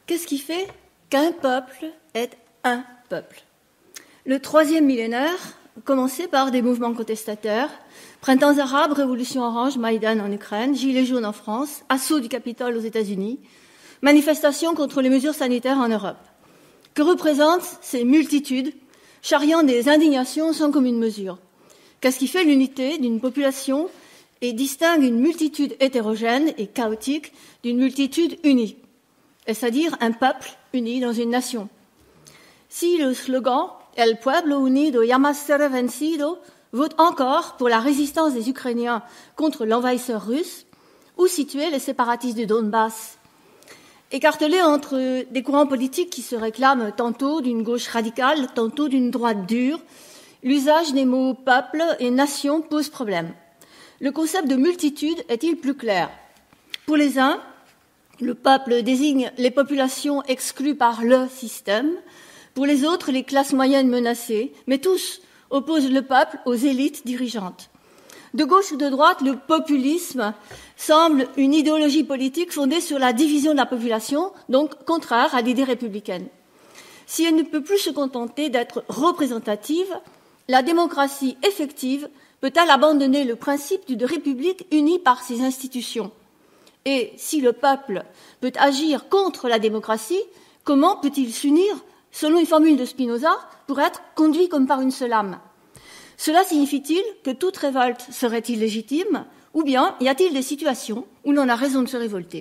Qu'est-ce qui fait qu'un peuple est un peuple? Le troisième millénaire commençait par des mouvements contestataires, printemps arabe, révolution orange, Maïdan en Ukraine, gilets jaunes en France, assaut du Capitole aux États-Unis, manifestations contre les mesures sanitaires en Europe. Que représentent ces multitudes charriant des indignations sans commune mesure? Qu'est-ce qui fait l'unité d'une population et distingue une multitude hétérogène et chaotique d'une multitude unie? Est-ce à dire un peuple uni dans une nation? Si le slogan « El pueblo unido jamás será vencido » vaut encore pour la résistance des Ukrainiens contre l'envahisseur russe, où situer les séparatistes du Donbass? Écartelés entre des courants politiques qui se réclament tantôt d'une gauche radicale, tantôt d'une droite dure, l'usage des mots « peuple » et « nation » pose problème. Le concept de multitude est-il plus clair? Pour les uns, le peuple désigne les populations exclues par le système, pour les autres, les classes moyennes menacées, mais tous opposent le peuple aux élites dirigeantes. De gauche ou de droite, le populisme semble une idéologie politique fondée sur la division de la population, donc contraire à l'idée républicaine. Si elle ne peut plus se contenter d'être représentative, la démocratie effective peut-elle abandonner le principe d'une république unie par ses institutions? Et si le peuple peut agir contre la démocratie, comment peut-il s'unir, selon une formule de Spinoza, pour être conduit comme par une seule âme? Cela signifie-t-il que toute révolte serait illégitime, ou bien y a-t-il des situations où l'on a raison de se révolter?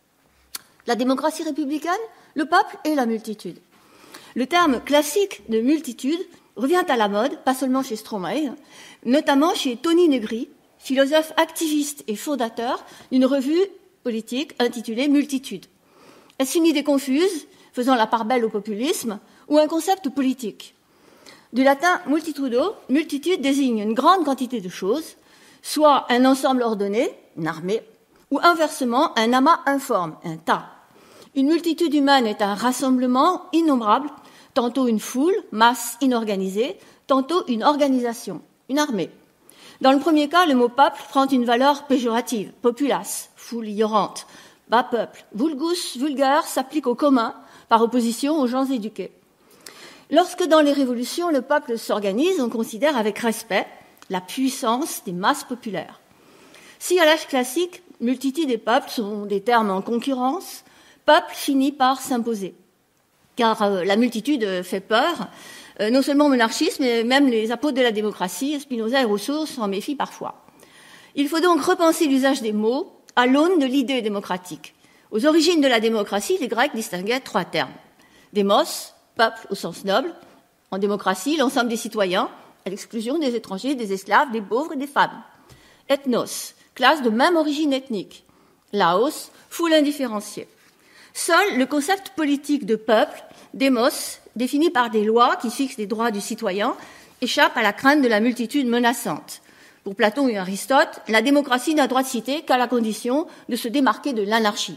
La démocratie républicaine, le peuple et la multitude. Le terme classique de multitude revient à la mode, pas seulement chez Stromae, notamment chez Tony Negri, philosophe activiste et fondateur d'une revue politique intitulée Multitude. Est-ce une idée confuse, faisant la part belle au populisme, ou un concept politique? Du latin multitudo, multitude désigne une grande quantité de choses, soit un ensemble ordonné, une armée, ou inversement un amas informe, un tas. Une multitude humaine est un rassemblement innombrable, tantôt une foule, masse inorganisée, tantôt une organisation, une armée. Dans le premier cas, le mot peuple prend une valeur péjorative, populace, foule ignorante, bas peuple. Vulgus, vulgaire, s'applique au commun, par opposition aux gens éduqués. Lorsque dans les révolutions, le peuple s'organise, on considère avec respect la puissance des masses populaires. Si à l'âge classique, multitude et peuple sont des termes en concurrence, peuple finit par s'imposer. Car la multitude fait peur, non seulement aux monarchistes, mais même les apôtres de la démocratie, Spinoza et Rousseau s'en méfient parfois. Il faut donc repenser l'usage des mots à l'aune de l'idée démocratique. Aux origines de la démocratie, les Grecs distinguaient trois termes. Démos, peuple au sens noble. En démocratie, l'ensemble des citoyens, à l'exclusion des étrangers, des esclaves, des pauvres et des femmes. Ethnos, classe de même origine ethnique. Laos, foule indifférenciée. Seul le concept politique de peuple, démos, défini par des lois qui fixent les droits du citoyen, échappe à la crainte de la multitude menaçante. Pour Platon et Aristote, la démocratie n'a droit de cité qu'à la condition de se démarquer de l'anarchie.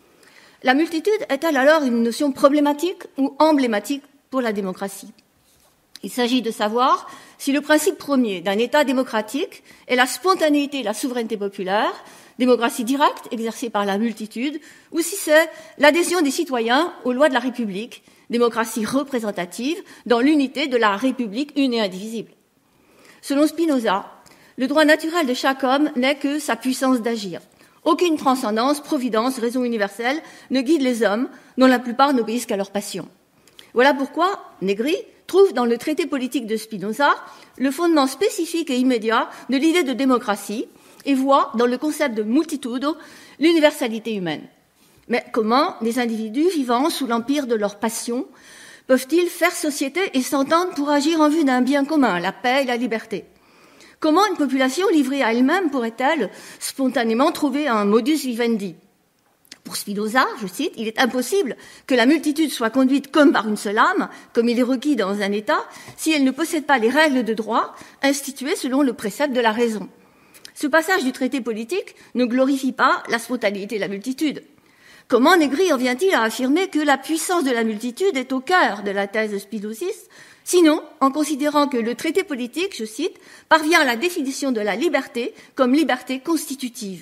La multitude est-elle alors une notion problématique ou emblématique pour la démocratie? Il s'agit de savoir si le principe premier d'un État démocratique est la spontanéité et la souveraineté populaire, démocratie directe exercée par la multitude, ou si c'est l'adhésion des citoyens aux lois de la République, démocratie représentative dans l'unité de la République une et indivisible. Selon Spinoza, le droit naturel de chaque homme n'est que sa puissance d'agir. Aucune transcendance, providence, raison universelle ne guide les hommes, dont la plupart n'obéissent qu'à leur passion. Voilà pourquoi Negri trouve dans le traité politique de Spinoza le fondement spécifique et immédiat de l'idée de démocratie et voit dans le concept de multitudo l'universalité humaine. Mais comment des individus vivant sous l'empire de leur passion peuvent-ils faire société et s'entendre pour agir en vue d'un bien commun, la paix et la liberté? Comment une population livrée à elle-même pourrait-elle spontanément trouver un modus vivendi? Pour Spinoza, je cite, « Il est impossible que la multitude soit conduite comme par une seule âme, comme il est requis dans un État, si elle ne possède pas les règles de droit instituées selon le précepte de la raison. » Ce passage du traité politique ne glorifie pas la spontanéité de la multitude. Comment Negri en vient-il à affirmer que la puissance de la multitude est au cœur de la thèse spinoziste, sinon en considérant que le traité politique, je cite, parvient à la définition de la liberté comme liberté constitutive?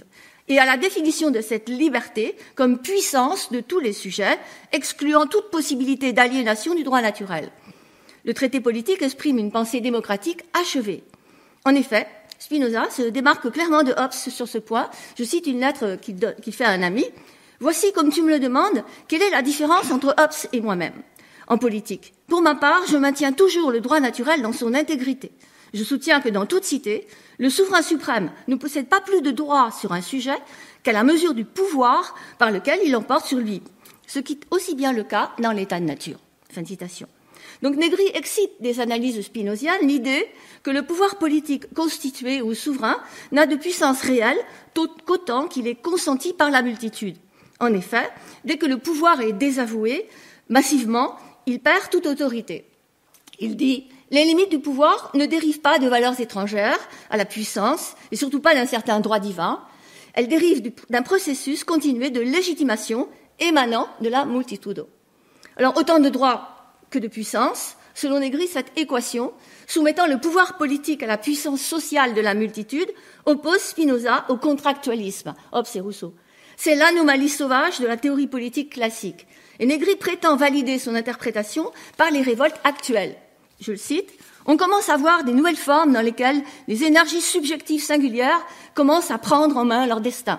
et à la définition de cette liberté comme puissance de tous les sujets, excluant toute possibilité d'aliénation du droit naturel. Le traité politique exprime une pensée démocratique achevée. En effet, Spinoza se démarque clairement de Hobbes sur ce point. Je cite une lettre qu'il fait à un ami. « Voici, comme tu me le demandes, quelle est la différence entre Hobbes et moi-même en politique. Pour ma part, je maintiens toujours le droit naturel dans son intégrité. Je soutiens que dans toute cité, le souverain suprême ne possède pas plus de droit sur un sujet qu'à la mesure du pouvoir par lequel il l'emporte sur lui, ce qui est aussi bien le cas dans l'état de nature. » Fin de citation. Donc Negri excite des analyses spinoziennes l'idée que le pouvoir politique constitué ou souverain n'a de puissance réelle qu'autant qu'il est consenti par la multitude. En effet, dès que le pouvoir est désavoué, massivement, il perd toute autorité. Il dit « Les limites du pouvoir ne dérivent pas de valeurs étrangères à la puissance, et surtout pas d'un certain droit divin. Elles dérivent d'un processus continué de légitimation émanant de la multitudo. » Alors, autant de droits que de puissance, selon Negri, cette équation, soumettant le pouvoir politique à la puissance sociale de la multitude, oppose Spinoza au contractualisme, Hobbes et Rousseau. C'est l'anomalie sauvage de la théorie politique classique. Et Negri prétend valider son interprétation par les révoltes actuelles. Je le cite, « On commence à voir des nouvelles formes dans lesquelles les énergies subjectives singulières commencent à prendre en main leur destin.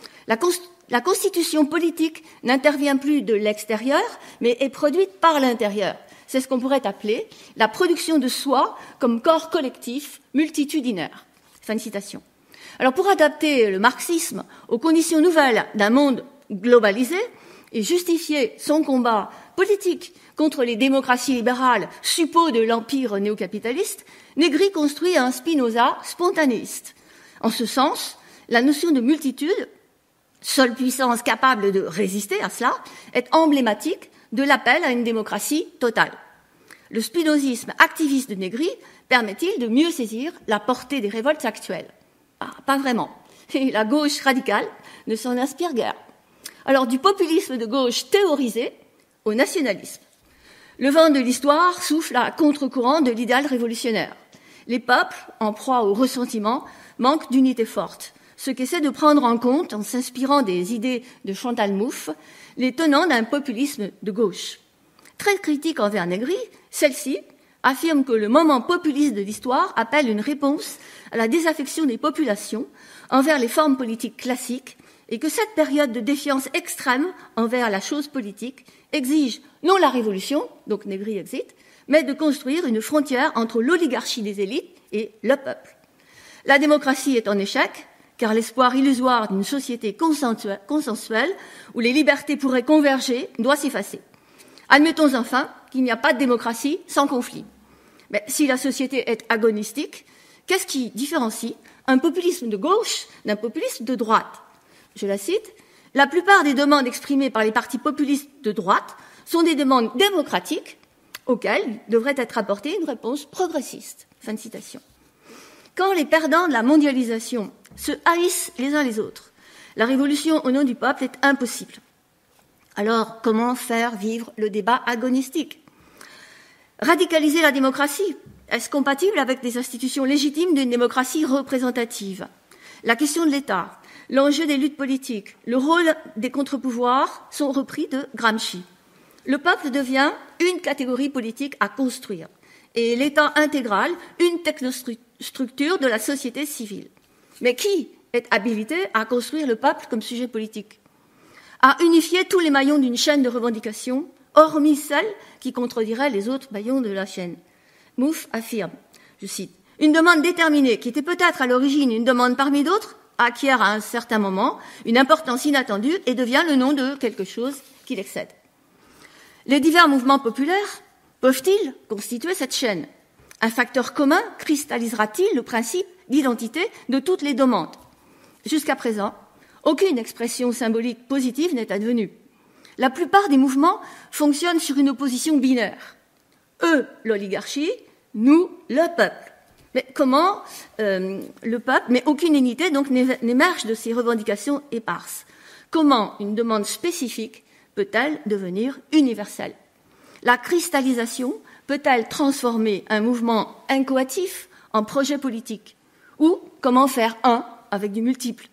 La constitution politique n'intervient plus de l'extérieur, mais est produite par l'intérieur. C'est ce qu'on pourrait appeler la production de soi comme corps collectif multitudinaire. » Fin de citation. Alors, pour adapter le marxisme aux conditions nouvelles d'un monde globalisé et justifier son combat politique contre les démocraties libérales, suppôts de l'empire néocapitaliste, Negri construit un Spinoza spontanéiste. En ce sens, la notion de multitude, seule puissance capable de résister à cela, est emblématique de l'appel à une démocratie totale. Le spinozisme activiste de Negri permet-il de mieux saisir la portée des révoltes actuelles ? Pas vraiment. Et la gauche radicale ne s'en inspire guère. Alors, du populisme de gauche théorisé au nationalisme. Le vent de l'histoire souffle à contre-courant de l'idéal révolutionnaire. Les peuples, en proie au ressentiment, manquent d'unité forte, ce qu'essaie de prendre en compte, en s'inspirant des idées de Chantal Mouffe, les tenants d'un populisme de gauche. Très critique envers Negri, celle-ci affirme que le moment populiste de l'histoire appelle une réponse à la désaffection des populations envers les formes politiques classiques et que cette période de défiance extrême envers la chose politique exige non la révolution, donc Negri exit, mais de construire une frontière entre l'oligarchie des élites et le peuple. La démocratie est en échec, car l'espoir illusoire d'une société consensuelle où les libertés pourraient converger doit s'effacer. Admettons enfin qu'il n'y a pas de démocratie sans conflit. Mais si la société est agonistique, qu'est-ce qui différencie un populisme de gauche d'un populisme de droite ? Je la cite, « La plupart des demandes exprimées par les partis populistes de droite sont des demandes démocratiques auxquelles devrait être apportée une réponse progressiste. » Fin de citation. Quand les perdants de la mondialisation se haïssent les uns les autres, la révolution au nom du peuple est impossible. Alors, comment faire vivre le débat agonistique ? Radicaliser la démocratie, est-ce compatible avec des institutions légitimes d'une démocratie représentative ? La question de l'État, l'enjeu des luttes politiques, le rôle des contre-pouvoirs sont repris de Gramsci. Le peuple devient une catégorie politique à construire et l'État intégral une technostructure de la société civile. Mais qui est habilité à construire le peuple comme sujet politique ? À unifier tous les maillons d'une chaîne de revendications, hormis celles qui contrediraient les autres maillons de la chaîne. Mouffe affirme, je cite, « Une demande déterminée, qui était peut-être à l'origine une demande parmi d'autres, acquiert à un certain moment une importance inattendue et devient le nom de quelque chose qui l'excède. » Les divers mouvements populaires peuvent-ils constituer cette chaîne ? Un facteur commun cristallisera-t-il le principe d'identité de toutes les demandes ? Jusqu'à présent, aucune expression symbolique positive n'est advenue. La plupart des mouvements fonctionnent sur une opposition binaire. Eux, l'oligarchie, nous, le peuple. Mais comment le peuple, mais aucune unité donc n'émerge de ces revendications éparses. Comment une demande spécifique peut-elle devenir universelle ? La cristallisation peut-elle transformer un mouvement incoatif en projet politique ? Ou comment faire un avec du multiple ?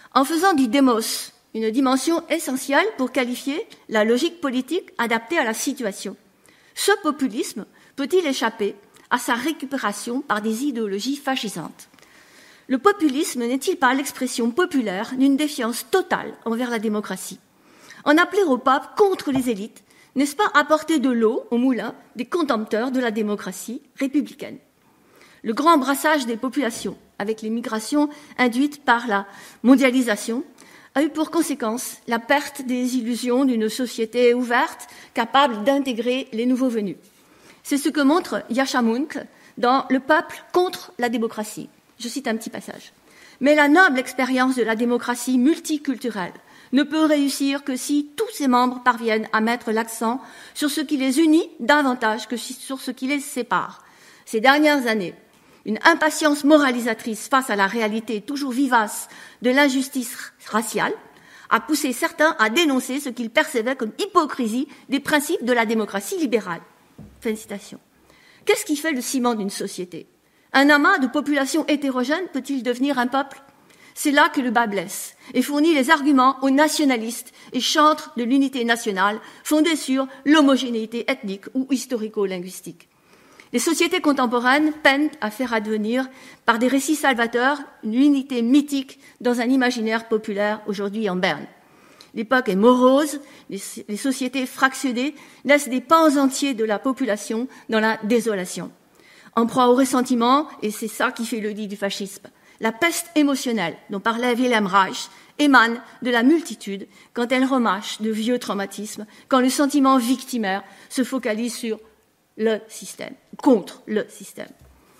en faisant du démos une dimension essentielle pour qualifier la logique politique adaptée à la situation. Ce populisme peut-il échapper à sa récupération par des idéologies fascisantes? Le populisme n'est-il pas l'expression populaire d'une défiance totale envers la démocratie? En appeler au pape contre les élites, n'est-ce pas apporter de l'eau au moulin des contempteurs de la démocratie républicaine? Le grand brassage des populations, avec les migrations induites par la mondialisation, a eu pour conséquence la perte des illusions d'une société ouverte, capable d'intégrer les nouveaux venus. C'est ce que montre Yascha Mounk dans Le peuple contre la démocratie. Je cite un petit passage. Mais la noble expérience de la démocratie multiculturelle ne peut réussir que si tous ses membres parviennent à mettre l'accent sur ce qui les unit davantage que sur ce qui les sépare. Ces dernières années, une impatience moralisatrice face à la réalité toujours vivace de l'injustice raciale a poussé certains à dénoncer ce qu'ils percevaient comme hypocrisie des principes de la démocratie libérale. Fin de citation. Qu'est-ce qui fait le ciment d'une société? Un amas de populations hétérogènes peut-il devenir un peuple? C'est là que le bât blesse et fournit les arguments aux nationalistes et chantres de l'unité nationale fondée sur l'homogénéité ethnique ou historico-linguistique. Les sociétés contemporaines peinent à faire advenir, par des récits salvateurs, une unité mythique dans un imaginaire populaire aujourd'hui en berne. L'époque est morose, les sociétés fractionnées laissent des pans entiers de la population dans la désolation. En proie au ressentiment, et c'est ça qui fait le lit du fascisme, la peste émotionnelle dont parlait Wilhelm Reich émane de la multitude quand elle remâche de vieux traumatismes, quand le sentiment victimaire se focalise sur le système, contre le système.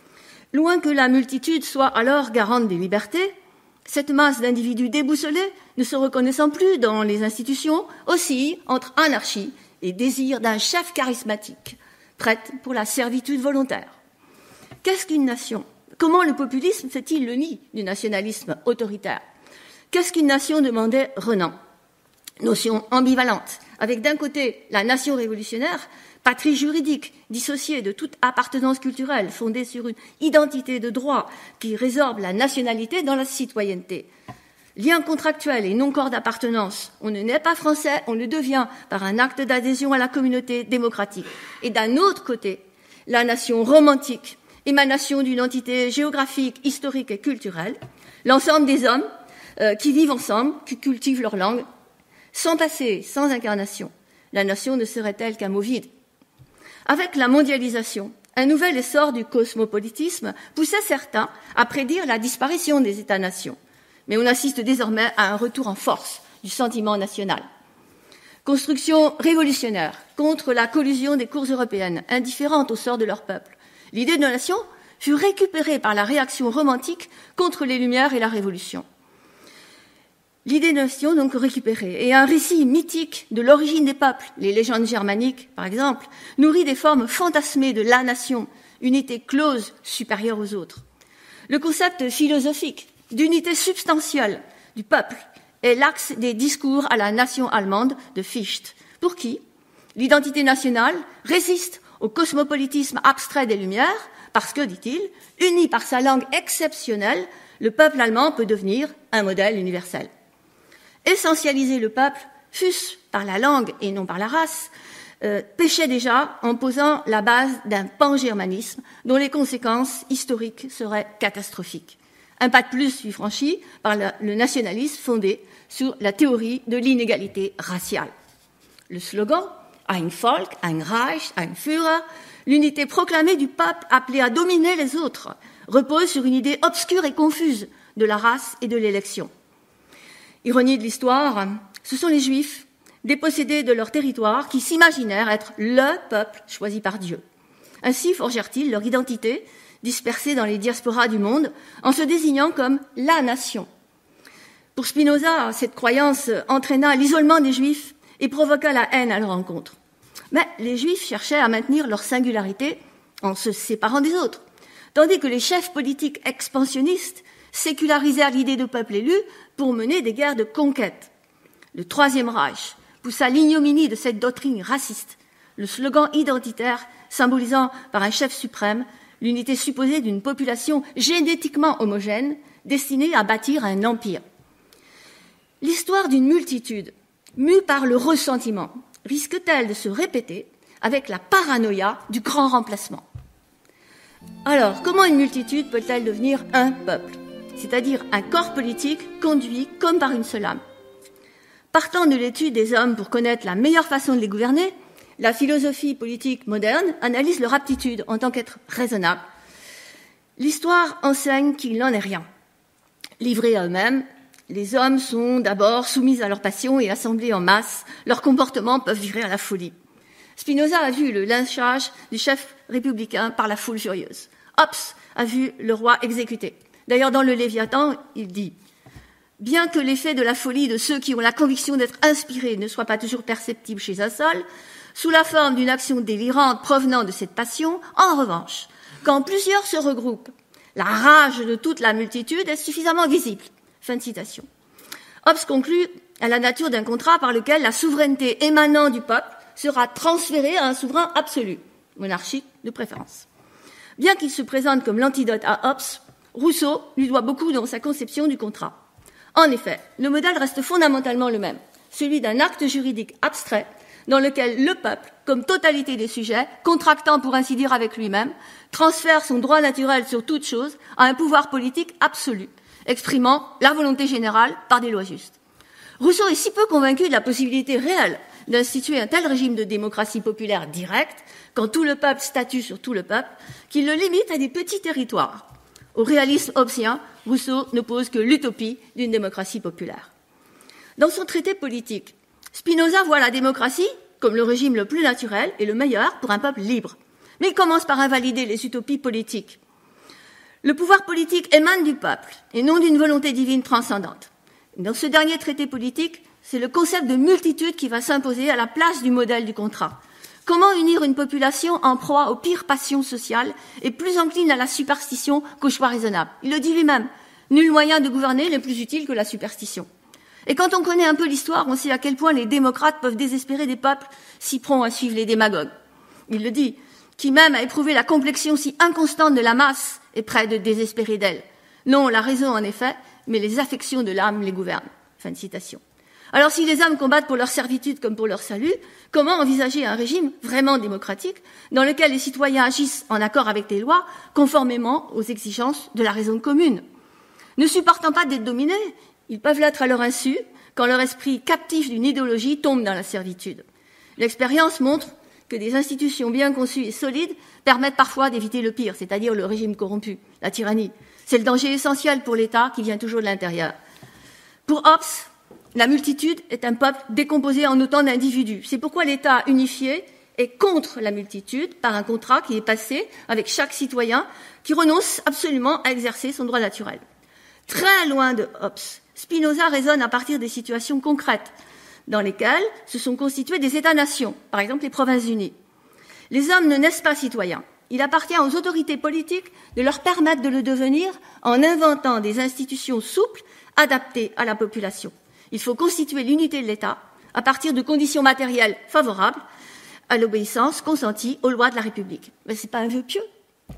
Loin que la multitude soit alors garante des libertés, cette masse d'individus déboussolés, ne se reconnaissant plus dans les institutions, oscille entre anarchie et désir d'un chef charismatique, prête pour la servitude volontaire. Qu'est-ce qu'une nation? Comment le populisme fait-il le nid du nationalisme autoritaire? Qu'est-ce qu'une nation, demandait Renan? Notion ambivalente, avec d'un côté la nation révolutionnaire, patrie juridique, dissociée de toute appartenance culturelle, fondée sur une identité de droit qui résorbe la nationalité dans la citoyenneté. Lien contractuel et non corps d'appartenance, on ne naît pas français, on le devient par un acte d'adhésion à la communauté démocratique. Et d'un autre côté, la nation romantique, émanation d'une entité géographique, historique et culturelle, l'ensemble des hommes qui vivent ensemble, qui cultivent leur langue, sans passé, sans incarnation. La nation ne serait-elle qu'un mot vide? Avec la mondialisation, un nouvel essor du cosmopolitisme poussait certains à prédire la disparition des États-nations. Mais on assiste désormais à un retour en force du sentiment national. Construction révolutionnaire contre la collusion des cours européennes, indifférentes au sort de leur peuple. L'idée de nation fut récupérée par la réaction romantique contre les Lumières et la Révolution. L'idée de nation, donc, récupérée, et un récit mythique de l'origine des peuples, les légendes germaniques, par exemple, nourrit des formes fantasmées de la nation, unité close supérieure aux autres. Le concept philosophique d'unité substantielle du peuple est l'axe des discours à la nation allemande de Fichte, pour qui l'identité nationale résiste au cosmopolitisme abstrait des Lumières, parce que, dit-il, uni par sa langue exceptionnelle, le peuple allemand peut devenir un modèle universel. Essentialiser le peuple, fût-ce par la langue et non par la race, péchait déjà en posant la base d'un pan-germanisme dont les conséquences historiques seraient catastrophiques. Un pas de plus fut franchi par le nationalisme fondé sur la théorie de l'inégalité raciale. Le slogan « Ein Volk, ein Reich, ein Führer », l'unité proclamée du peuple appelé à dominer les autres, repose sur une idée obscure et confuse de la race et de l'élection. Ironie de l'histoire, ce sont les Juifs, dépossédés de leur territoire, qui s'imaginèrent être le peuple choisi par Dieu. Ainsi forgèrent-ils leur identité, dispersée dans les diasporas du monde, en se désignant comme la nation. Pour Spinoza, cette croyance entraîna l'isolement des Juifs et provoqua la haine à leur encontre. Mais les Juifs cherchaient à maintenir leur singularité en se séparant des autres, tandis que les chefs politiques expansionnistes sécularisèrent l'idée de peuple élu pour mener des guerres de conquête. Le Troisième Reich poussa l'ignominie de cette doctrine raciste, le slogan identitaire symbolisant par un chef suprême l'unité supposée d'une population génétiquement homogène destinée à bâtir un empire. L'histoire d'une multitude, mue par le ressentiment, risque-t-elle de se répéter avec la paranoïa du grand remplacement? Alors, comment une multitude peut-elle devenir un peuple, c'est-à-dire un corps politique conduit comme par une seule âme? Partant de l'étude des hommes pour connaître la meilleure façon de les gouverner, la philosophie politique moderne analyse leur aptitude en tant qu'être raisonnable. L'histoire enseigne qu'il n'en est rien. Livrés à eux-mêmes, les hommes sont d'abord soumis à leurs passions et assemblés en masse. Leurs comportements peuvent virer à la folie. Spinoza a vu le lynchage du chef républicain par la foule furieuse. Hobbes a vu le roi exécuté. D'ailleurs, dans le Léviathan, il dit « Bien que l'effet de la folie de ceux qui ont la conviction d'être inspirés ne soit pas toujours perceptible chez un seul, sous la forme d'une action délirante provenant de cette passion, en revanche, quand plusieurs se regroupent, la rage de toute la multitude est suffisamment visible. » Fin de citation. Hobbes conclut à la nature d'un contrat par lequel la souveraineté émanant du peuple sera transférée à un souverain absolu, monarchique de préférence. Bien qu'il se présente comme l'antidote à Hobbes, Rousseau lui doit beaucoup dans sa conception du contrat. En effet, le modèle reste fondamentalement le même, celui d'un acte juridique abstrait dans lequel le peuple, comme totalité des sujets, contractant pour ainsi dire avec lui-même, transfère son droit naturel sur toute chose à un pouvoir politique absolu, exprimant la volonté générale par des lois justes. Rousseau est si peu convaincu de la possibilité réelle d'instituer un tel régime de démocratie populaire directe, quand tout le peuple statue sur tout le peuple, qu'il le limite à des petits territoires. Au réalisme hobbésien, Rousseau n'oppose que l'utopie d'une démocratie populaire. Dans son traité politique, Spinoza voit la démocratie comme le régime le plus naturel et le meilleur pour un peuple libre. Mais il commence par invalider les utopies politiques. Le pouvoir politique émane du peuple et non d'une volonté divine transcendante. Dans ce dernier traité politique, c'est le concept de multitude qui va s'imposer à la place du modèle du contrat. Comment unir une population en proie aux pires passions sociales et plus encline à la superstition qu'au choix raisonnable? Il le dit lui-même. Nul moyen de gouverner n'est plus utile que la superstition. Et quand on connaît un peu l'histoire, on sait à quel point les démocrates peuvent désespérer des peuples si prompts à suivre les démagogues. Il le dit, qui même a éprouvé la complexion si inconstante de la masse est près de désespérer d'elle. Non, la raison en effet, mais les affections de l'âme les gouvernent. Fin de citation. Alors si les hommes combattent pour leur servitude comme pour leur salut, comment envisager un régime vraiment démocratique dans lequel les citoyens agissent en accord avec les lois, conformément aux exigences de la raison commune? Ne supportant pas d'être dominés, ils peuvent l'être à leur insu quand leur esprit captif d'une idéologie tombe dans la servitude. L'expérience montre que des institutions bien conçues et solides permettent parfois d'éviter le pire, c'est-à-dire le régime corrompu, la tyrannie. C'est le danger essentiel pour l'État qui vient toujours de l'intérieur. Pour Hobbes, la multitude est un peuple décomposé en autant d'individus. C'est pourquoi l'État unifié est contre la multitude par un contrat qui est passé avec chaque citoyen qui renonce absolument à exercer son droit naturel. Très loin de Hobbes, Spinoza raisonne à partir des situations concrètes dans lesquelles se sont constitués des États-nations, par exemple les Provinces-Unies. Les hommes ne naissent pas citoyens. Il appartient aux autorités politiques de leur permettre de le devenir en inventant des institutions souples adaptées à la population. Il faut constituer l'unité de l'État à partir de conditions matérielles favorables à l'obéissance consentie aux lois de la République. Mais ce n'est pas un vœu pieux.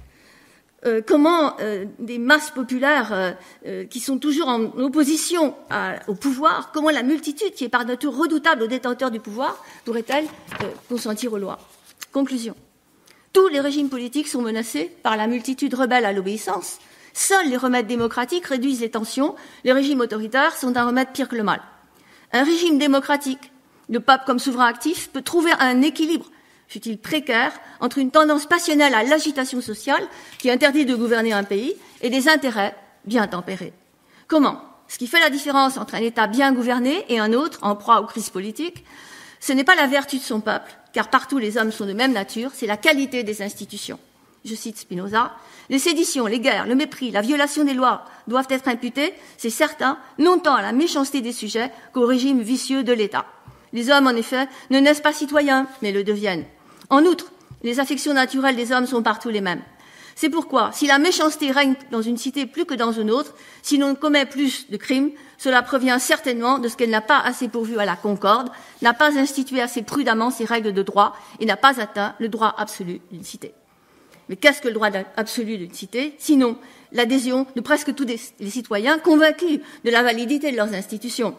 Comment des masses populaires qui sont toujours en opposition au pouvoir, comment la multitude, qui est par nature redoutable aux détenteurs du pouvoir, pourrait-elle consentir aux lois? Conclusion. Tous les régimes politiques sont menacés par la multitude rebelle à l'obéissance. Seuls les remèdes démocratiques réduisent les tensions. Les régimes autoritaires sont un remède pire que le mal. Un régime démocratique, le peuple comme souverain actif, peut trouver un équilibre, fût-il précaire, entre une tendance passionnelle à l'agitation sociale qui interdit de gouverner un pays et des intérêts bien tempérés. Comment? Ce qui fait la différence entre un État bien gouverné et un autre en proie aux crises politiques, ce n'est pas la vertu de son peuple, car partout les hommes sont de même nature, c'est la qualité des institutions. Je cite Spinoza, les séditions, les guerres, le mépris, la violation des lois doivent être imputés, c'est certain, non tant à la méchanceté des sujets qu'au régime vicieux de l'État. Les hommes, en effet, ne naissent pas citoyens, mais le deviennent. En outre, les affections naturelles des hommes sont partout les mêmes. C'est pourquoi, si la méchanceté règne dans une cité plus que dans une autre, si l'on commet plus de crimes, cela provient certainement de ce qu'elle n'a pas assez pourvu à la concorde, n'a pas institué assez prudemment ses règles de droit et n'a pas atteint le droit absolu d'une cité. Mais qu'est-ce que le droit absolu d'une cité? Sinon, l'adhésion de presque tous les citoyens convaincus de la validité de leurs institutions.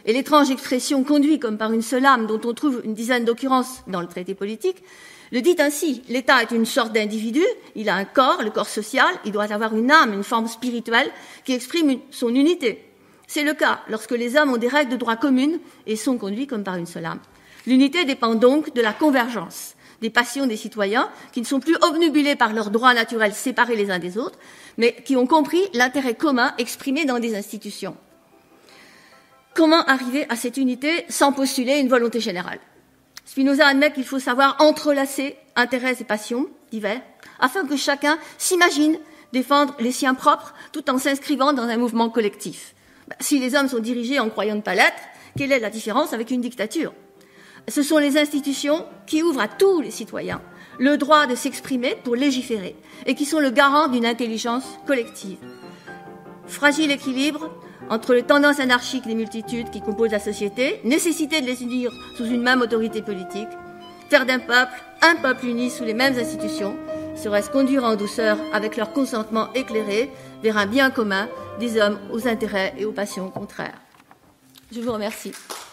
Et l'étrange expression « conduit comme par une seule âme » dont on trouve une dizaine d'occurrences dans le traité politique, le dit ainsi. L'État est une sorte d'individu, il a un corps, le corps social, il doit avoir une âme, une forme spirituelle qui exprime son unité. C'est le cas lorsque les hommes ont des règles de droit communes et sont conduits comme par une seule âme. L'unité dépend donc de la convergence des passions des citoyens qui ne sont plus obnubilés par leurs droits naturels séparés les uns des autres, mais qui ont compris l'intérêt commun exprimé dans des institutions. Comment arriver à cette unité sans postuler une volonté générale? Spinoza admet qu'il faut savoir entrelacer intérêts et passions divers afin que chacun s'imagine défendre les siens propres tout en s'inscrivant dans un mouvement collectif. Si les hommes sont dirigés en croyant ne pas l'être, quelle est la différence avec une dictature? Ce sont les institutions qui ouvrent à tous les citoyens le droit de s'exprimer pour légiférer et qui sont le garant d'une intelligence collective. Fragile équilibre entre les tendances anarchiques des multitudes qui composent la société, nécessité de les unir sous une même autorité politique, faire d'un peuple un peuple uni sous les mêmes institutions, serait-ce conduire en douceur avec leur consentement éclairé vers un bien commun des hommes aux intérêts et aux passions contraires. Je vous remercie.